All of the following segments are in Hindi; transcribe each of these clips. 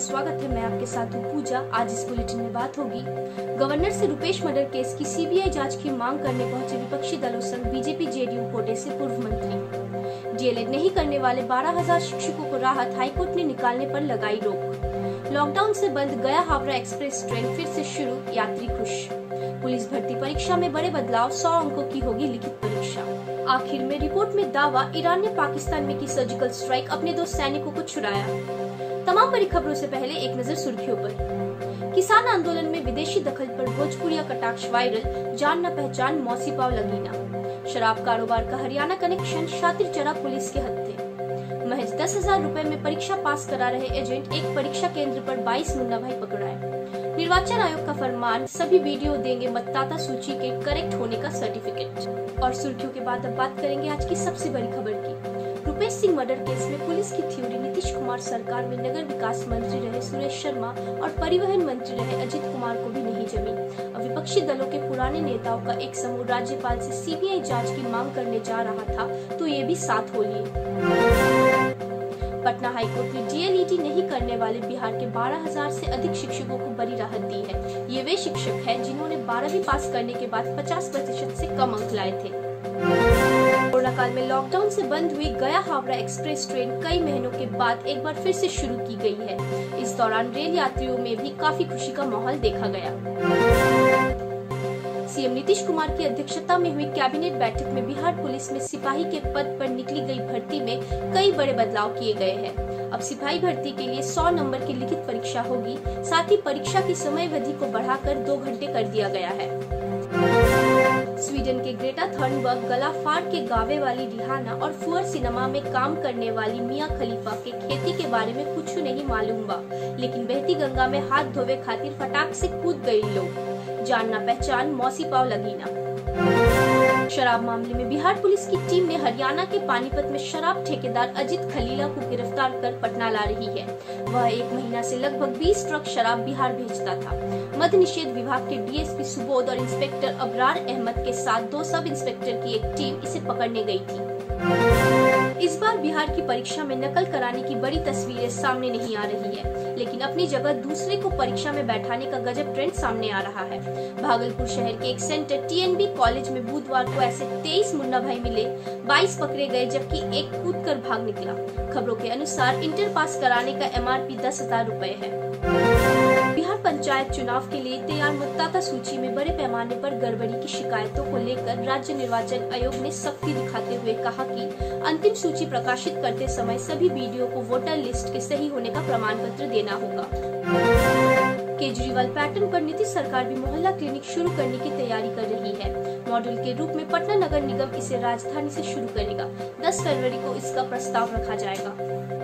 स्वागत है। मैं आपके साथ हूँ पूजा। आज इस बुलेटिन में बात होगी गवर्नर से रुपेश मर्डर केस की सीबीआई जांच की मांग करने पहुंचे विपक्षी दलों संग बीजेपी जेडीयू कोटे से पूर्व मंत्री। डीएलएड नहीं करने वाले 12,000 शिक्षकों को राहत, हाईकोर्ट ने निकालने पर लगाई रोक। लॉकडाउन से बंद गया हावड़ा एक्सप्रेस ट्रेन फिर से शुरू, यात्री खुश। पुलिस भर्ती परीक्षा में बड़े बदलाव, 100 अंकों की होगी लिखित परीक्षा। आखिर में रिपोर्ट में दावा, ईरान ने पाकिस्तान में की सर्जिकल स्ट्राइक, अपने 2 सैनिकों को छुड़ाया। तमाम बड़ी खबरों से पहले एक नजर सुर्खियों पर। किसान आंदोलन में विदेशी दखल पर भोजपुरिया कटाक्ष वायरल, जान न पहचान मौसी पाव लगीना। शराब कारोबार का हरियाणा कनेक्शन, शातिर चढ़ा पुलिस के हत्थे। महज 10,000 रुपए में परीक्षा पास करा रहे एजेंट, एक परीक्षा केंद्र पर 22 मुन्ना भाई पकड़ाए। निर्वाचन आयोग का फरमान, सभी वीडियो देंगे मतदाता सूची के करेक्ट होने का सर्टिफिकेट। और सुर्खियों के बाद अब बात करेंगे आज की सबसे बड़ी खबर की। रुपेश सिंह मर्डर केस में पुलिस की थ्योरी, नीतीश कुमार सरकार में नगर विकास मंत्री रहे सुरेश शर्मा और परिवहन मंत्री रहे अजित कुमार को भी नहीं जमी। अब विपक्षी दलों के पुराने नेताओं का एक समूह राज्यपाल से सीबीआई जांच की मांग करने जा रहा था, तो ये भी साथ हो लिए। पटना हाईकोर्ट ने डीएलईडी नहीं करने वाले बिहार के 12,000 से अधिक शिक्षकों को बड़ी राहत दी है। ये वे शिक्षक हैं जिन्होंने 12वीं पास करने के बाद 50% से कम अंक लाए थे। कोरोना काल में लॉकडाउन से बंद हुई गया हावड़ा एक्सप्रेस ट्रेन कई महीनों के बाद एक बार फिर से शुरू की गई है। इस दौरान रेल यात्रियों में भी काफी खुशी का माहौल देखा गया। सीएम नीतीश कुमार की अध्यक्षता में हुई कैबिनेट बैठक में बिहार पुलिस में सिपाही के पद पर निकली गई भर्ती में कई बड़े बदलाव किए गए हैं। अब सिपाही भर्ती के लिए 100 नंबर की लिखित परीक्षा होगी। साथ ही परीक्षा की समयावधि को बढ़ाकर 2 घंटे कर दिया गया है। स्वीडन के ग्रेटा थर्नबर्ग, गला फाड़ के गावे वाली रिहाना और फुअर सिनेमा में काम करने वाली मिया खलीफा के खेती के बारे में कुछ नहीं मालूम बा, लेकिन बहती गंगा में हाथ धोवे खातिर फटाक से कूद गए लोग। जानना पहचान मौसी पाव लगीना। शराब मामले में बिहार पुलिस की टीम ने हरियाणा के पानीपत में शराब ठेकेदार अजित खलीला को गिरफ्तार कर पटना ला रही है। वह 1 महीना से लगभग 20 ट्रक शराब बिहार भेजता था। मद्य निषेध विभाग के डीएसपी सुबोध और इंस्पेक्टर अबरार अहमद के साथ 2 सब इंस्पेक्टर की एक टीम इसे पकड़ने गई थी। इस बार बिहार की परीक्षा में नकल कराने की बड़ी तस्वीरें सामने नहीं आ रही है, लेकिन अपनी जगह दूसरे को परीक्षा में बैठाने का गजब ट्रेंड सामने आ रहा है। भागलपुर शहर के एक सेंटर टीएनबी कॉलेज में बुधवार को ऐसे 23 मुन्ना भाई मिले, 22 पकड़े गए जबकि एक कूद कर भाग निकला। खबरों के अनुसार इंटर पास कराने का एमआरपी 10,000 रुपए है। बिहार पंचायत चुनाव के लिए तैयार मतदाता सूची में बड़े पैमाने पर गड़बड़ी की शिकायतों को लेकर राज्य निर्वाचन आयोग ने सख्ती दिखाते हुए कहा कि अंतिम सूची प्रकाशित करते समय सभी वीडियो को वोटर लिस्ट के सही होने का प्रमाण पत्र देना होगा। केजरीवाल पैटर्न पर नीतीश सरकार भी मोहल्ला क्लिनिक शुरू करने की तैयारी कर रही है। मॉडल के रूप में पटना नगर निगम इसे राजधानी से शुरू करेगा। 10 फरवरी को इसका प्रस्ताव रखा जाएगा।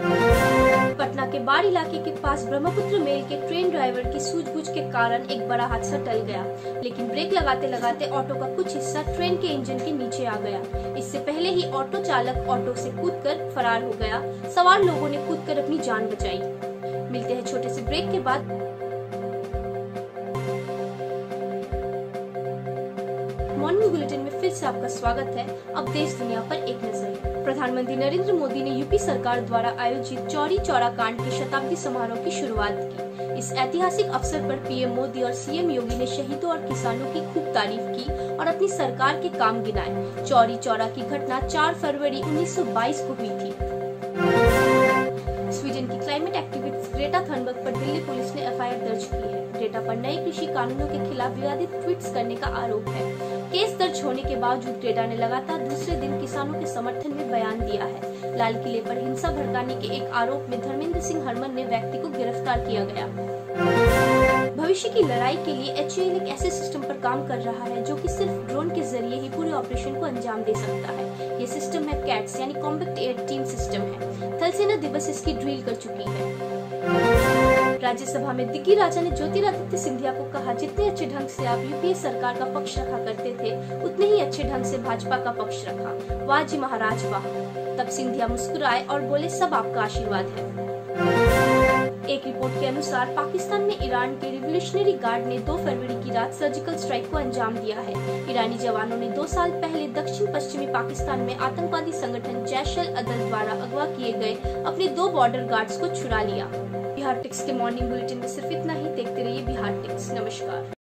पटना के बाढ़ इलाके के पास ब्रह्मपुत्र मेल के ट्रेन ड्राइवर की सूझबूझ के कारण एक बड़ा हादसा टल गया, लेकिन ब्रेक लगाते लगाते ऑटो का कुछ हिस्सा ट्रेन के इंजन के नीचे आ गया। इससे पहले ही ऑटो चालक ऑटो से कूदकर फरार हो गया। सवार लोगों ने कूदकर अपनी जान बचाई। मिलते हैं छोटे से ब्रेक के बाद। मॉर्निंग बुलेटिन में फिर से आपका स्वागत है। अब देश दुनिया पर एक नजर। प्रधानमंत्री नरेंद्र मोदी ने यूपी सरकार द्वारा आयोजित चौरी चौरा कांड के शताब्दी समारोह की शुरुआत की। इस ऐतिहासिक अवसर पर पीएम मोदी और सीएम योगी ने शहीदों और किसानों की खूब तारीफ की और अपनी सरकार के काम गिनाए। चौरी चौरा की घटना 4 फरवरी 1922 को हुई थी। स्वीडन की क्लाइमेट एक्टिविस्ट ग्रेटा थर्नबर्ग पर दिल्ली पुलिस ने एफआईआर दर्ज की है। ग्रेटा पर नए कृषि कानूनों के खिलाफ विवादित ट्वीट्स करने का आरोप है। केस दर्ज होने के बावजूद ग्रेटा ने लगातार दूसरे दिन किसानों के समर्थन में बयान दिया है। लाल किले पर हिंसा भड़काने के एक आरोप में धर्मेंद्र सिंह हरमन ने व्यक्ति को गिरफ्तार किया गया। भविष्य की लड़ाई के लिए एचएएल एक ऐसे सिस्टम पर काम कर रहा है जो कि सिर्फ ड्रोन के जरिए ही पूरे ऑपरेशन को अंजाम दे सकता है। ये सिस्टम है कैट्स यानी कॉम्बैट एयर टीम सिस्टम है। थल सेना दिवस इसकी ड्रिल कर चुकी है। राज्यसभा में दिग्गी राजा ने ज्योतिरादित्य सिंधिया को कहा, जितने अच्छे ढंग से आप यूपीए सरकार का पक्ष रखा करते थे, उतने ही अच्छे ढंग से भाजपा का पक्ष रखा। वाह जी महाराज वाह। तब सिंधिया मुस्कुराए और बोले, सब आपका आशीर्वाद है। एक रिपोर्ट के अनुसार पाकिस्तान में ईरान के रिवोल्यूशनरी गार्ड ने 2 फरवरी की रात सर्जिकल स्ट्राइक को अंजाम दिया है। ईरानी जवानों ने 2 साल पहले दक्षिण पश्चिमी पाकिस्तान में आतंकवादी संगठन जैश-अल-अदल द्वारा अगवा किए गए अपने 2 बॉर्डर गार्ड्स को छुड़ा लिया। बिहार टिक्स के मॉर्निंग बुलेटिन में सिर्फ इतना ही। देखते रहिए बिहार टिक्स। नमस्कार।